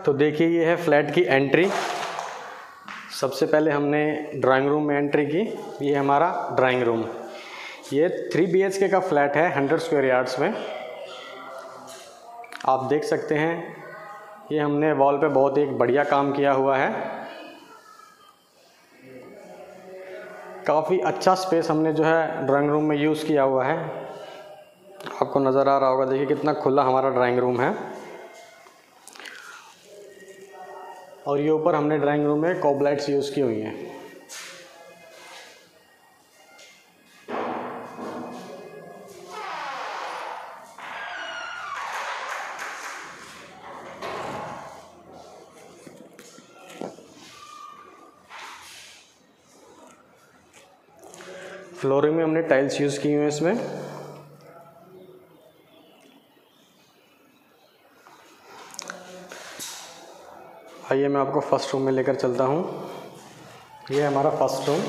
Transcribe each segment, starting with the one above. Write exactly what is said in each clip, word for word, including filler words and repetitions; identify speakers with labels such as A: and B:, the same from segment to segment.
A: तो देखिए ये है फ्लैट की एंट्री। सबसे पहले हमने ड्राइंग रूम में एंट्री की। ये हमारा ड्राइंग रूम। ये थ्री बी एच के का फ्लैट है हंड्रेड स्क्वायर यार्ड्स में। आप देख सकते हैं ये हमने वॉल पे बहुत ही बढ़िया काम किया हुआ है। काफ़ी अच्छा स्पेस हमने जो है ड्राइंग रूम में यूज़ किया हुआ है। आपको नज़र आ रहा होगा, देखिए कितना खुला हमारा ड्राइंग रूम है। और ये ऊपर हमने ड्राइंग रूम में कॉब लाइट्स यूज़ की हुई हैं। फ्लोरिंग में हमने टाइल्स यूज़ की हुई हैं इसमें। आइए मैं आपको फर्स्ट रूम में लेकर चलता हूँ। ये है हमारा फर्स्ट रूम।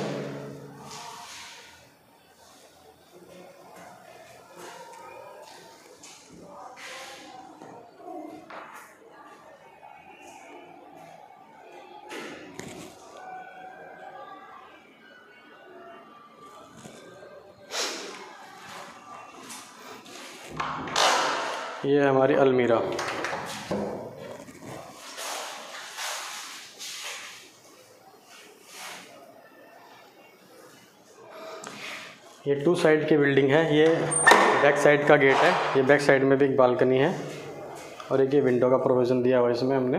A: ये है हमारी अलमीरा। ये टू साइड की बिल्डिंग है। ये बैक साइड का गेट है। ये बैक साइड में भी एक बालकनी है और एक ये विंडो का प्रोविज़न दिया हुआ है इसमें हमने।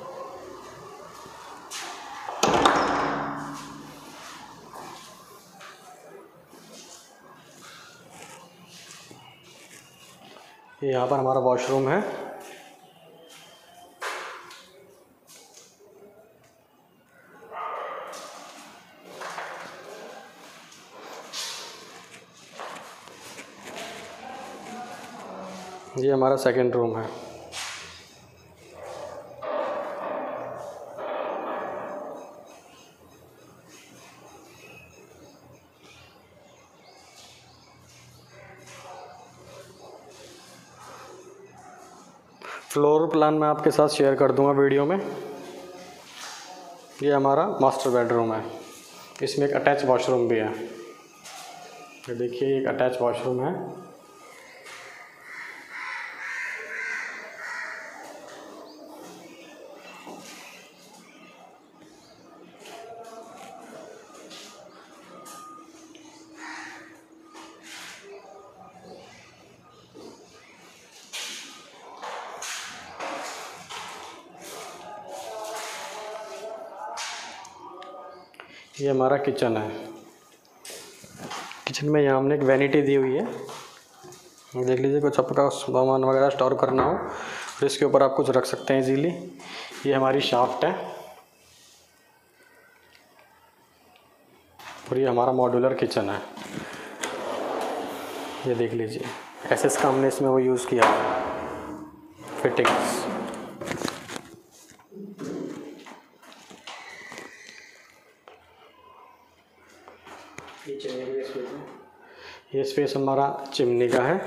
A: ये यहाँ पर हमारा वॉशरूम है। ये हमारा सेकंड रूम है। फ्लोर प्लान मैं आपके साथ शेयर कर दूंगा वीडियो में। ये हमारा मास्टर बेडरूम है। इसमें एक अटैच वॉशरूम भी है। ये देखिए एक अटैच वॉशरूम है। ये हमारा किचन है। किचन में यहाँ हमने एक वैनिटी दी हुई है। देख लीजिए, कुछ आपका सामान वगैरह स्टोर करना हो और इसके ऊपर आप कुछ रख सकते हैं इजीली। ये हमारी शाफ्ट है और ये हमारा मॉड्यूलर किचन है। ये देख लीजिए, एसएस का हमने इसमें वो यूज़ किया है फिटिंग्स। ये स्पेस हमारा चिमनी का है।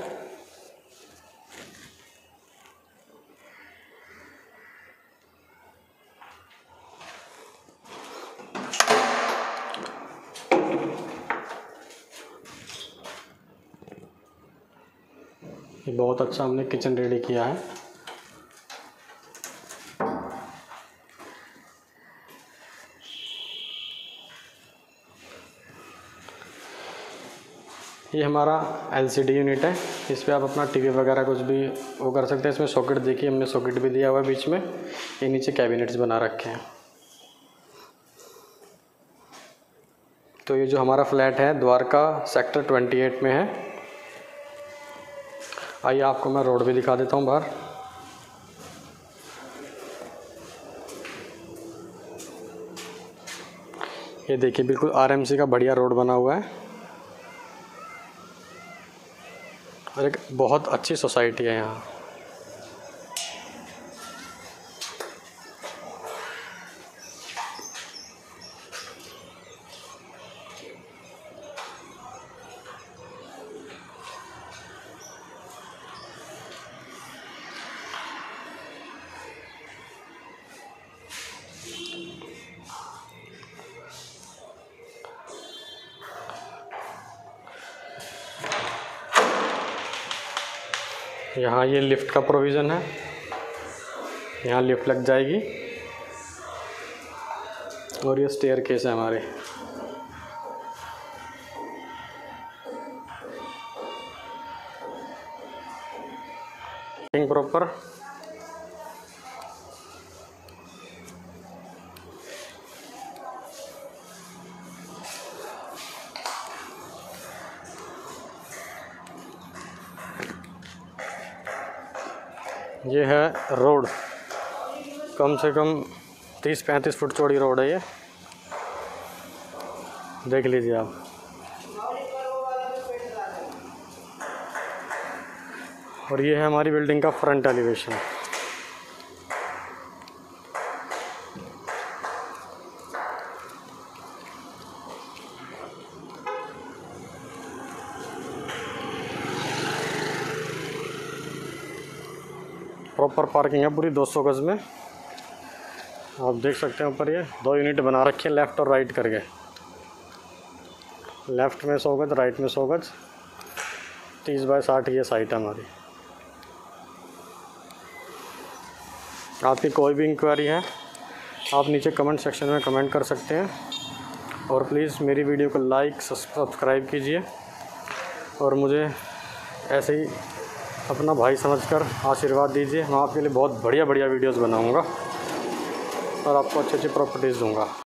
A: ये बहुत अच्छा हमने किचन रेडी किया है। ये हमारा एलसीडी यूनिट है। इस पर आप अपना टीवी वगैरह कुछ भी वो कर सकते हैं। इसमें सॉकेट देखिए, हमने सॉकेट भी दिया हुआ है बीच में। ये नीचे कैबिनेट्स बना रखे हैं। तो ये जो हमारा फ्लैट है द्वारका सेक्टर अट्ठाईस में है। आइए आपको मैं रोड भी दिखा देता हूँ बाहर। ये देखिए, बिल्कुल आरएमसी का बढ़िया रोड बना हुआ है और एक बहुत अच्छी सोसाइटी है यहाँ। यहाँ ये लिफ्ट का प्रोविज़न है, यहाँ लिफ्ट लग जाएगी और ये स्टेयर केस है हमारे। प्रॉपर ये है रोड, कम से कम तीस पैंतीस फुट चौड़ी रोड है ये, देख लीजिए आप। और ये है हमारी बिल्डिंग का फ्रंट एलिवेशन। प्रॉपर पार्किंग है पूरी दो सौ गज में, आप देख सकते हैं ऊपर ये दो यूनिट बना रखे हैं लेफ़्ट और राइट करके, लेफ़्ट में सौ गज, राइट में सौ गज, तीस बाय साठ ये साइट है हमारी। आपकी कोई भी इंक्वायरी है आप नीचे कमेंट सेक्शन में कमेंट कर सकते हैं, और प्लीज़ मेरी वीडियो को लाइक सब्सक्राइब कीजिए और मुझे ऐसे ही अपना भाई समझकर आशीर्वाद दीजिए। मैं आपके लिए बहुत बढ़िया बढ़िया वीडियोस बनाऊंगा और आपको अच्छी अच्छी प्रॉपर्टीज़ दूंगा।